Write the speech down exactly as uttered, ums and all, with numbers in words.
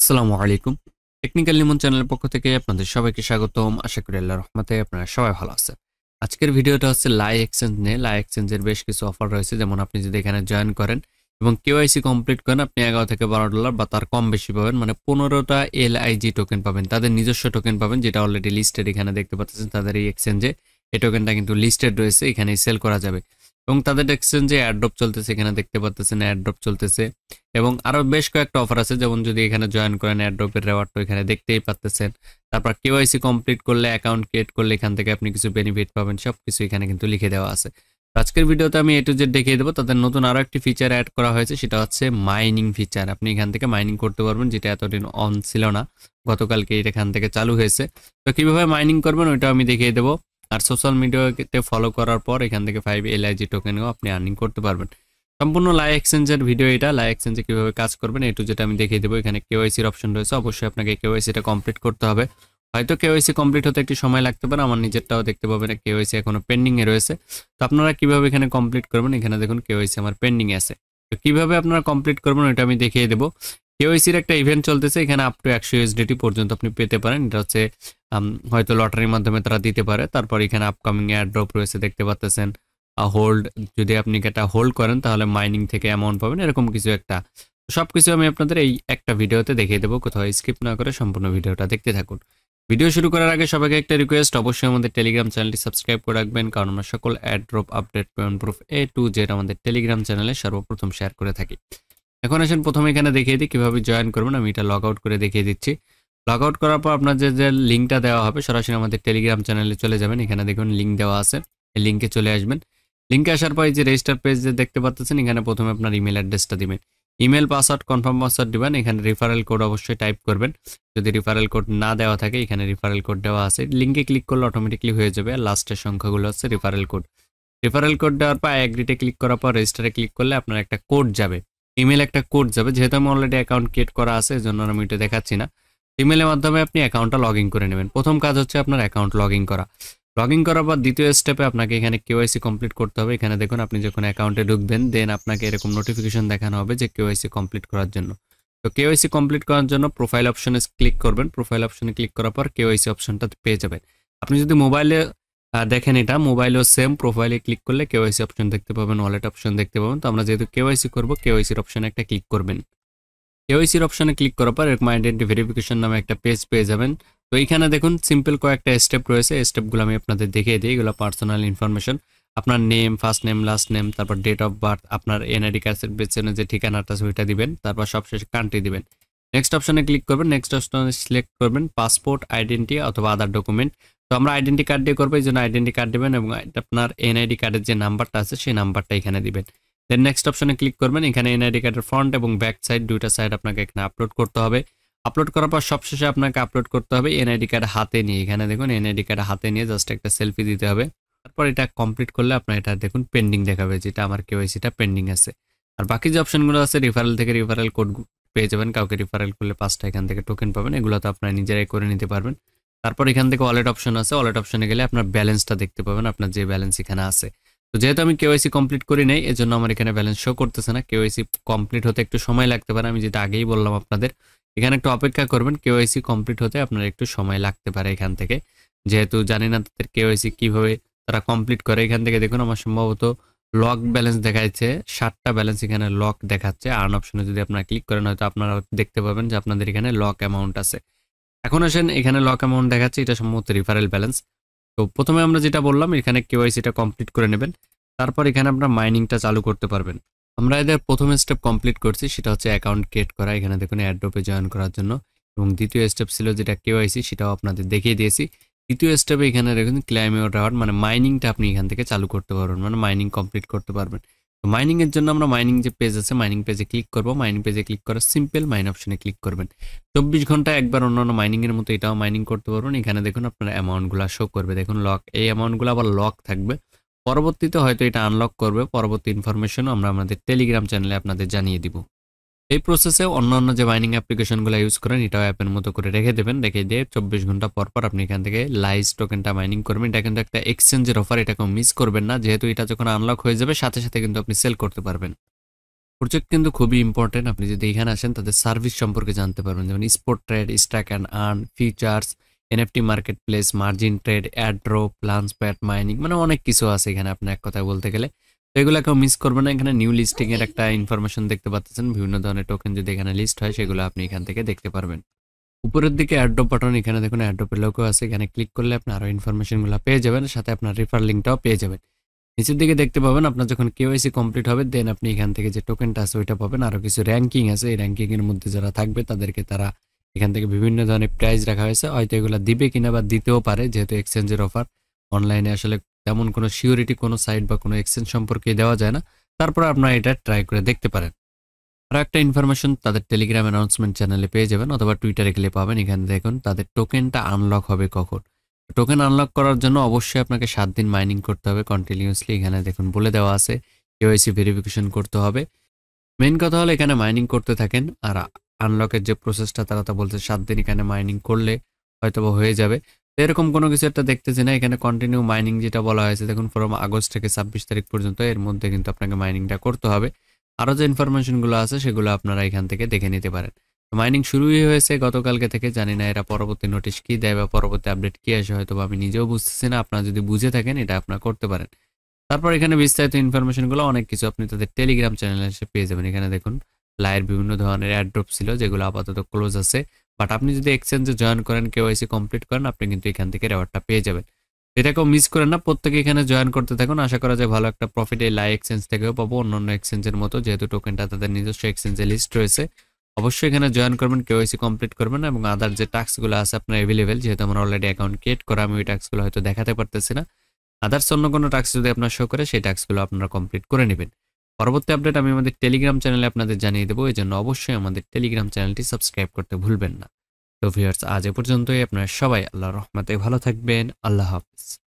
আসসালামু আলাইকুম। টেকনিক্যাল লিমন চ্যানেলের পক্ষ থেকে আপনাদের সবাইকে স্বাগতম। আশা করি আল্লাহর রহমতে আপনারা সবাই ভালো আছেন। আজকের ভিডিওটা হচ্ছে লাই এক্সচেঞ্জ নিয়ে। লাই এক্সচেঞ্জের বেশ কিছু অফার রয়েছে। যেমন আপনি যদি এখানে জয়েন করেন এবং কেওয়াইসি কমপ্লিট করেন, আপনি এগারো থেকে বারো ডলার বা তার কম বেশি পাবেন। মানে পনেরোটা এলআইজি টোকেন পাবেন। তাদের নিজস্ব টোকেন পাবেন, যেটা অলরেডি লিস্টেড। এখানে দেখতে পাচ্ছেন তাদের এই এক্সচেঞ্জে এই টোকেনটা কিন্তু লিস্টেড রয়েছে, এখানেই সেল করা যাবে। এবং তাদের এক্সচেঞ্জে এয়ারড্রপ চলতেছে, এখানে দেখতে পাচ্ছেন এয়ারড্রপ চলতেছে। এবং আরো বেশ কয়েকটা অফার আছে, যেমন যদি এখানে জয়েন করেন এয়ারড্রপের রেওয়ার্ড তো এখানে দেখতেই পাচ্ছেন। তারপর কেওয়াইসি কমপ্লিট করলে, অ্যাকাউন্ট ক্রিয়েট করলে এখান থেকে আপনি কিছু বেনিফিট পাবেন, সবকিছু এখানে কিন্তু লিখে দেওয়া আছে। আজকের ভিডিওতে আমি এ টু জেড দেখিয়ে দেবো। তাদের নতুন আরো একটি ফিচার অ্যাড করা হয়েছে, সেটা হচ্ছে মাইনিং ফিচার। আপনি এখান থেকে মাইনিং করতে পারবেন, যেটা এতদিন অন ছিল না, গতকালকে এটা এখান থেকে চালু হয়েছে। তো কিভাবে মাইনিং করবেন ওইটা আমি দেখিয়ে দেবো। আর সোশ্যাল মিডিয়াতে ফলো করার পর এখান থেকে ফাইভ এলআইজি টোকেনও আপনি আর্নিং করতে পারবেন। সম্পূর্ণ লাই এক্সচেঞ্জের ভিডিও এটা। লাই এক্সচেঞ্জে কিভাবে কাজ করবেন এ টু জেড আমি দেখিয়ে দেবো। এখানে কেওয়াইসির অপশন রয়েছে, অবশ্যই আপনাকে কেওয়াইসিটা কমপ্লিট করতে হবে। হয়তো কেওয়াইসি কমপ্লিট হতে একটু সময় লাগতে পারে, আমার নিজেরটাও দেখতে পাবেন কেওয়াইসি এখনো পেন্ডিং এ রয়েছে। তো আপনারা কিভাবে এখানে কমপ্লিট করবেন, এখানে দেখুন কেওয়াইসি আমার পেন্ডিং আছে। তো কিভাবে আপনারা কমপ্লিট করবেন ওটা আমি দেখিয়ে দেবো। কেওয়াইসির একটা ইভেন্ট চলতেছে, এখানে আপ টু একশো ইউএসডিটি পর্যন্ত আপনি পেতে পারেন। এটা হচ্ছে হয়তো লটারির মাধ্যমে তারা দিতে পারে। তারপর এখানে আপকামিং এয়ারড্রপ রয়েছে, দেখতে পাচ্ছেন। হোল্ড, যদি আপনি এটা হোল্ড করেন তাহলে মাইনিং থেকে অ্যামাউন্ট পাবেন, এরকম কিছু একটা। সবকিছু আমি আপনাদের এই একটা ভিডিওতে দেখিয়ে দেবো, কোথাও স্কিপ না করে সম্পূর্ণ ভিডিওটা দেখতে থাকুন। ভিডিও শুরু করার আগে সবাইকে একটা রিকোয়েস্ট, অবশ্যই আমাদের টেলিগ্রাম চ্যানেলটি সাবস্ক্রাইব করে রাখবেন, কারণ আমরা সকল airdrop update payment proof A to Z আমাদের টেলিগ্রাম চ্যানেলে সর্বপ্রথম শেয়ার করে থাকি। এখন আসেন প্রথমে এখানে দেখিয়ে দিই কিভাবে জয়েন করবেন। আমি এটা লগ আউট করে দেখিয়ে দিচ্ছি। লগ আউট করার পর আপনার যে যে লিঙ্কটা দেওয়া হবে, সরাসরি আমাদের টেলিগ্রাম চ্যানেলে চলে যাবেন। এখানে দেখুন লিঙ্ক দেওয়া আছে, এই লিঙ্কে চলে আসবেন। লিঙ্কে আসার পর যে রেজিস্টার পেজ যে দেখতে পাচ্ছেন, এখানে প্রথমে আপনার ইমেল অ্যাড্রেসটা দিবেন। ইমেল পাসওয়ার্ড, কনফার্ম পাসওয়ার্ড দিবেন। এখানে রিফারেল কোড অবশ্যই টাইপ করবেন। যদি রিফারেল কোড না দেওয়া থাকে, এখানে রিফারেল কোড দেওয়া আছে, লিঙ্কে ক্লিক করলে অটোমেটিকলি হয়ে যাবে। আর লাস্টের সংখ্যাগুলো হচ্ছে রিফারেল কোড। রিফারেল কোড দেওয়ার পর অ্যাগ্রিতে ক্লিক করার পর রেজিস্টারে ক্লিক করলে আপনার একটা কোড যাবে, ইমেল একটা কোড যাবে। যেহেতু আমি অলরেডি অ্যাকাউন্ট ক্রিয়েট করা আছে, এজন্য আমি এটা দেখাচ্ছি না। ইমেলের মাধ্যমে আপনি অ্যাকাউন্টটা লগ ইন করে নেবেন। প্রথম কাজ হচ্ছে আপনার অ্যাকাউন্ট লগ ইন করা। লগ ইন করার পর দ্বিতীয় স্টেপে আপনাকে এখানে কেওয়াইসি কমপ্লিট করতে হবে। এখানে দেখুন আপনি যখন অ্যাকাউন্টে ঢুকবেন, দেন আপনাকে এরকম নোটিফিকেশন দেখানো হবে যে কেওয়াইসি কমপ্লিট করার জন্য। তো কেওয়াইসি কমপ্লিট করার জন্য প্রোফাইল অপশনে ক্লিক করবেন। প্রোফাইল অপশনে ক্লিক করার পর কেওয়াইসি অপশনটা পেয়ে যাবেন। আপনি যদি মোবাইলে দেখেন, এটা মোবাইলেও সেম, প্রোফাইলে ক্লিক করলে কেওয়াইসি অপশন দেখতে পাবেন, ওয়ালেট অপশন দেখতে পাবেন। তো আমরা যেহেতু কেওয়াইসি করব, কেওয়াইসির অপশনে একটা ক্লিক করবেন। কেওয়াইসির অপশনে ক্লিক করার পর এরকম আইডেন্টি ভেরিফিকেশন নামে একটা পেজ পেয়ে যাবেন। তো এইখানে দেখুন সিম্পল কয়েকটা স্টেপ রয়েছে, স্টেপগুলো আমি আপনাদের দেখিয়ে দিই। এগুলো পার্সোনাল ইনফরমেশন, আপনার name, first name, last name, তারপর ডেট অফ বার্থ, আপনার এনআইডি কার্ডের পেছনে যে ঠিকানাটা ওইটা দিবেন, তারপর সবশেষে কান্ট্রি দিবেন। নেক্সট অপশনে ক্লিক করবেন। নেক্সট অপশনে সিলেক্ট করবেন পাসপোর্ট, আইডেন্টি অথবা আদার ডকুমেন্ট। তো আমরা আইডেন্টি কার্ড দিয়ে করবো, এই জন্য আইডেন্টি কার্ড দিবেন এবং আপনার এনআইডি কার্ডের যে নাম্বারটা আছে সেই নাম্বারটা এখানে দিবেন। দেন নেক্সট অপশনে ক্লিক করবেন। এখানে এনআইডি কার্ডের ফ্রন্ট এবং ব্যাক সাইড, দুইটা সাইড আপনাকে এখানে আপলোড করতে হবে। আপলোড করার পর সবশেষে আপনাকে আপলোড করতে হবে এনআইডি কার্ড হাতে নিয়ে। এখানে দেখুন এনআইডি কার্ড হাতে নিয়ে জাস্ট একটা সেলফি দিতে হবে। তারপর এটা কমপ্লিট করলে আপনার এটা দেখুন পেন্ডিং দেখাবে, যেটা আমার কেওয়াইসিটা পেন্ডিং আছে। আর বাকি যে অপশনগুলো আছে, রিফারেল থেকে রিফারেল কোড পেয়ে যাবেন, কাউকে রিফারেল করলে পাঁচটা এখান থেকে টোকেন পাবেন। এগুলো তো আপনারা নিজেরাই করে নিতে পারবেন। তারপর এখান থেকে ওয়ালেট অপশন আছে, ওয়ালেট অপশনে গেলে আপনার ব্যালেন্সটা দেখতে পাবেন, আপনার যে ব্যালেন্স এখানে আছে। তো যেহেতু আমি কেওয়াইসি কমপ্লিট করি নাই, এজন্য আমার এখানে ব্যালেন্স শো করতেছে না। কেওয়াইসি কমপ্লিট হতে একটু সময় লাগতে পারে, আমি যেটা আগেই বললাম আপনাদের। এখানে একটু অপেক্ষা করবেন, কেওয়াইসি কমপ্লিট হতে আপনার একটু সময় লাগতে পারে এখান থেকে, যেহেতু জানি না তাদের কেওয়াইসি কিভাবে তারা কমপ্লিট করে। এখান থেকে দেখুন আমার সম্ভবত লক ব্যালেন্স দেখাচ্ছে, ষাটটা ব্যালেন্স এখানে লক দেখাচ্ছে। আর্ন অপশনে যদি আপনারা ক্লিক করেন, হয়তো আপনারা দেখতে পাবেন যে আপনাদের এখানে লক অ্যামাউন্ট আছে। এখন আসেন, এখানে লক অ্যামাউন্ট দেখাচ্ছে, এটা সম্ভবত রিফারেল ব্যালেন্স। তো প্রথমে আমরা যেটা বললাম, এখানে কেওয়াইসিটা কমপ্লিট করে নেবেন। তারপর এখানে আপনার মাইনিংটা চালু করতে পারবেন। আমরা এদের প্রথম স্টেপ কমপ্লিট করছি, সেটা হচ্ছে অ্যাকাউন্ট ক্রিয়েট করা। এখানে দেখুন এয়ারড্রপে জয়েন করার জন্য। এবং দ্বিতীয় স্টেপ ছিল যেটা কেওয়াইসি, সেটাও আপনাদের দেখিয়ে দিয়েছি। তৃতীয় স্টেপে এখানে দেখুন ক্লেম ইওর রিওয়ার্ড, মানে মাইনিংটা আপনি এখান থেকে চালু করতে পারবেন, মানে মাইনিং কমপ্লিট করতে পারবেন। তো মাইনিং এর জন্য আমরা মাইনিং যে পেজ আছে, মাইনিং পেজে ক্লিক করব। মাইনিং পেজে ক্লিক করে সিম্পল মাইন অপশনে ক্লিক করবেন। চব্বিশ ঘন্টা একবার অন্যান্য মাইনিং এর মতো এটাও মাইনিং করতে পারবেন। এখানে দেখুন আপনার অ্যামাউন্টগুলো শো করবে, দেখুন লক, এই অ্যামাউন্টগুলো আবার লক থাকবে। পরবর্তীতে হয়তো এটা আনলক করবে, পরবর্তী ইনফরমেশনও আমরা আমাদের টেলিগ্রাম চ্যানেলে আপনাদের জানিয়ে দিব। এই প্রসেসে অন্যান্য যে মাইনিং অ্যাপ্লিকেশনগুলো ইউজ করেন, এটাও অ্যাপের মতো করে রেখে দেবেন। রেখে দিয়ে চব্বিশ ঘন্টা পর পর আপনি এখান থেকে লাইজ টোকেনটা মাইনিং করবেন। এটা কিন্তু একটা এক্সচেঞ্জের অফার, এটাকে মিস করবেন না, যেহেতু এটা যখন আনলক হয়ে যাবে সাথে সাথে কিন্তু আপনি সেল করতে পারবেন। প্রজেক্ট কিন্তু খুবই ইম্পর্টেন্ট। আপনি যদি এখানে আসেন তাদের সার্ভিস সম্পর্কে জানতে পারবেন। যেমন spot trade, stake and earn, features, NFT market place, margin trade, airdrop, launchpad, mining, মানে অনেক কিছু আছে এখানে আপনি এক কথায় বলতে গেলে। তো এগুলো কেউ মিস করবেন না। এখানে নিউ লিস্টিং এর একটা ইনফরমেশন দেখতে পাচ্ছেন। বিভিন্ন ধরনের টোকেন যদি এখানে লিস্ট হয় সেগুলো আপনি এখান থেকে দেখতে পারবেন। উপরের দিকে এয়ারড্রপ বাটন, এখানে দেখুন এয়ারড্রপের লোগো আছে। এখানে ক্লিক করলে আপনি আরো ইনফরমেশনগুলো পেয়ে যাবেন, সাথে আপনার রেফার লিঙ্কটাও পেয়ে যাবেন। নিচের দিকে দেখতে পাবেন আপনার যখন কেওয়াইসি কমপ্লিট হবে দেন আপনি এখান থেকে যে টোকেনটা আছে ওইটা পাবেন। আরও কিছু র্যাঙ্কিং আছে, এই র্যাঙ্কিং এর মধ্যে যারা থাকবে তাদেরকে তারা এখান থেকে বিভিন্ন ধরনের প্রাইজ রাখা হয়েছে। হয়তো এগুলো দিবে কিনা বা দিতেও পারে, যেহেতু এক্সচেঞ্জের অফার। অনলাইনে আসলে তেমন কোনো সিওরিটি কোনো সাইট বা কোনো এক্সচেঞ্জ সম্পর্কে দেওয়া যায় না। তারপর আপনারা এটা ট্রাই করে দেখতে পারেন। আর একটা ইনফরমেশন তাদের টেলিগ্রাম অ্যানাউন্সমেন্ট চ্যানেলে পেয়ে যাবেন, অথবা টুইটারে গেলে পাবেন। এখানে দেখুন তাদের টোকেনটা আনলক হবে কখন। টোকেন আনলক করার জন্য অবশ্যই আপনাকে সাত দিন মাইনিং করতে হবে কন্টিনিউয়াসলি। এখানে দেখুন বলে দেওয়া আছে কেওয়াইসি ভেরিফিকেশন করতে হবে। মেইন কথা হলো এখানে মাইনিং করতে থাকেন। আর আনলকের যে প্রসেসটা তারা তো বলছে সাত দিন এখানে মাইনিং করলে হয়তো বা হয়ে যাবে। তো এরকম কোনো কিছু একটা দেখতেছি না। এখানে কন্টিনিউ মাইনিং যেটা বলা হয়েছে দেখুন, ফ্রম আগস্ট থেকে ছাব্বিশ তারিখ পর্যন্ত, এর মধ্যে কিন্তু আপনাকে মাইনিংটা করতে হবে। আরও যে ইনফরমেশনগুলো আছে সেগুলো আপনারা এখান থেকে দেখে নিতে পারেন। মাইনিং শুরুই হয়েছে গতকালকে থেকে। জানি না এরা পরবর্তী নোটিশ কি দেয় বা পরবর্তী আপডেট কি আসে, হয়তো বা আমি নিজেও বুঝতেছি না। আপনারা যদি বুঝে থাকেন এটা আপনারা করতে পারেন। তারপর এখানে বিস্তারিত ইনফরমেশনগুলো অনেক কিছু আপনি তাদের টেলিগ্রাম চ্যানেলে এসে পেয়ে যাবেন। এখানে দেখুন লাইয়ের বিভিন্ন ধরনের এয়ারড্রপ ছিল যেগুলো আপাতত ক্লোজ আছে, বাট আপনি যদি এক্সচেঞ্জে জয়েন করেন, কেওয়াইসি কমপ্লিট করেন, আপনি কিন্তু এখান থেকে রেওয়ার্ডটা পেয়ে যাবেন। এটাকেও মিস করেন না, প্রত্যেকে এখানে জয়েন করতে থাকুন। আশা করা যায় ভালো একটা প্রফিট এই লাই এক্সচেঞ্জ থেকেও পাবো, অন্যান্য এক্সচেঞ্জের মতো, যেহেতু টোকেনটা তাদের নিজস্ব এক্সচেঞ্জে লিস্ট রয়েছে। অবশ্যই এখানে জয়েন করবেন, কেওয়াইসি কমপ্লিট করবেন, এবং আদার যে টাস্কগুলো আছে আপনার অ্যাভেলেবেল। যেহেতু আমার অলরেডি অ্যাকাউন্ট ক্রিয়েট করা, আমি ওই টাস্কগুলো হয়তো দেখাতে পারতেছি না। আদার্স অন্য কোনো টাস্ক যদি আপনার শো করে সেই টাস্কগুলো আপনারা কমপ্লিট করে নেবেন। পরবর্তী আপডেট আমি আমাদের টেলিগ্রাম চ্যানেলে আপনাদের জানিয়ে দেবো, এই জন্য অবশ্যই আমাদের টেলিগ্রাম চ্যানেলটি সাবস্ক্রাইব করতে ভুলবেন না। তো ভিউয়ার্স, আজ এ পর্যন্তই। আপনারা সবাই আল্লাহর রহমতে ভালো থাকবেন। আল্লাহ হাফেজ।